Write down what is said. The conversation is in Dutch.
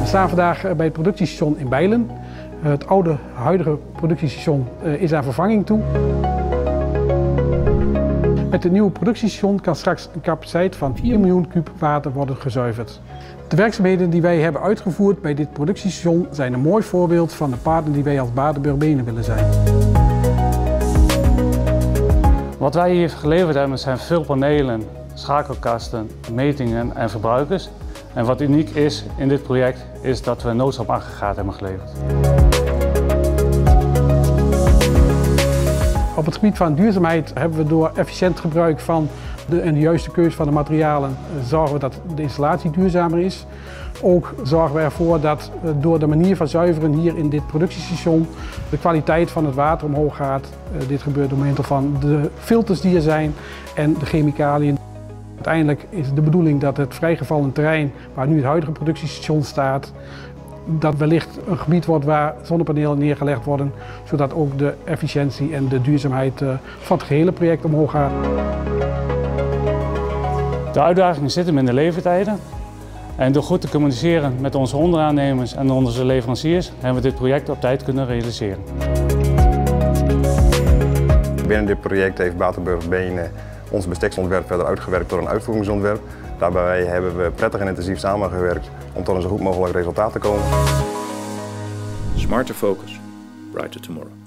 We staan vandaag bij het productiestation in Bijlen. Het huidige productiestation is aan vervanging toe. Met het nieuwe productiestation kan straks een capaciteit van 4 miljoen kub water worden gezuiverd. De werkzaamheden die wij hebben uitgevoerd bij dit productiestation zijn een mooi voorbeeld van de partner die wij als Baden-Beurbenen willen zijn. Wat wij hier geleverd hebben zijn veel panelen, schakelkasten, metingen en verbruikers. En wat uniek is in dit project is dat we een noodstromaggregaat hebben geleverd. Op het gebied van duurzaamheid hebben we door efficiënt gebruik van en de juiste keuze van de materialen zorgen we dat de installatie duurzamer is. Ook zorgen we ervoor dat door de manier van zuiveren hier in dit productiestation de kwaliteit van het water omhoog gaat. Dit gebeurt door middel van de filters die er zijn en de chemicaliën. Uiteindelijk is de bedoeling dat het vrijgevallen terrein waar nu het huidige productiestation staat, dat wellicht een gebied wordt waar zonnepanelen neergelegd worden, zodat ook de efficiëntie en de duurzaamheid van het gehele project omhoog gaat. De uitdagingen zitten in de levertijden. En door goed te communiceren met onze onderaannemers en onze leveranciers hebben we dit project op tijd kunnen realiseren. Binnen dit project heeft Baden-Beurbenen ons besteksontwerp verder uitgewerkt door een uitvoeringsontwerp. Daarbij hebben we prettig en intensief samengewerkt om tot een zo goed mogelijk resultaat te komen. Smarter focus, brighter tomorrow.